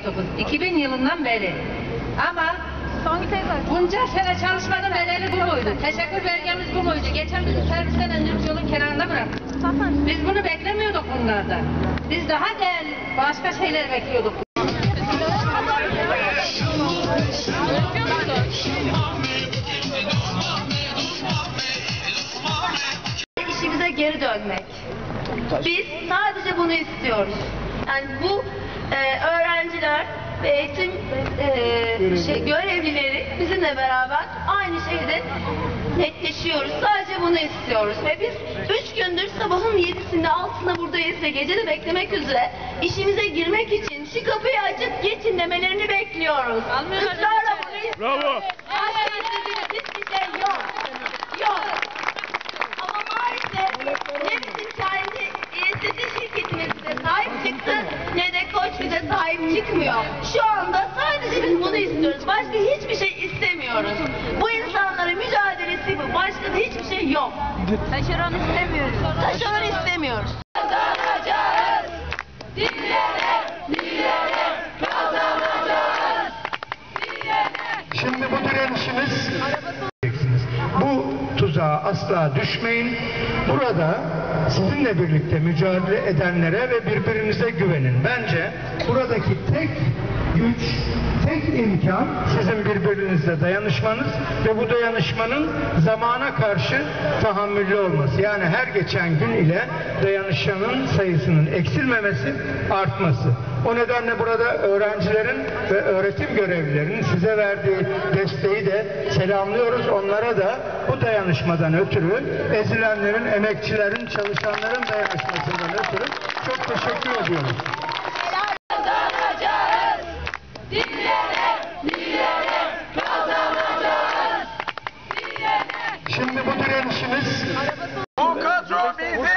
2000 yılından beri. Ama bunca sene çalışmanın bedeli bu muydu? Teşekkür belgemiz bu muydu? Geçen bizi servisten indirip yolun kenarına bıraktık. Biz bunu beklemiyorduk bunlardan. Biz daha değerli başka şeyler bekliyorduk. İşimize geri dönmek. Biz sadece bunu istiyoruz. Yani bu öğrenciler ve eğitim görevlileri bizimle beraber aynı şeyde netleşiyoruz. Sadece bunu istiyoruz. Ve biz 3 gündür sabahın 7'sinde 6'sında buradayız ve gece de beklemek üzere işimize girmek için şu kapıyı açıp geçin demelerini bekliyoruz. Israrla bunu istiyoruz. Bravo. Başka hiçbir şey yok. Yok. Ama maalesef ne bizim kendi İETT şirketimiz bize sahip çıktı ne de Koç bize sahip çıkmıyor. Şu anda sadece biz bunu istiyoruz. Başka hiçbir şey istemiyoruz. Bu insanların mücadelesi bu. Başka da hiçbir şey yok. Taşeron istemiyoruz. Taşeron istemiyoruz. Kazanacağız. Diyerek kazanacağız. Şimdi bu direnişimiz, bu tuzağa asla düşmeyin. Burada sizinle birlikte mücadele edenlere ve birbirinize güvenin. Bence buradaki tek güç, tek imkan sizin birbirinizle dayanışmanız ve bu dayanışmanın zamana karşı tahammüllü olması. Yani her geçen gün ile dayanışanın sayısının eksilmemesi, artması. O nedenle burada öğrencilerin ve öğretim görevlilerinin size verdiği desteği de selamlıyoruz. Onlara da bu dayanışmadan ötürü, ezilenlerin, emekçilerin, çalışanların dayanışmasından ötürü çok teşekkür ediyoruz. Kazanacağız. Diyerek kazanacağız. Şimdi bu direnişimiz Bu kadro bizi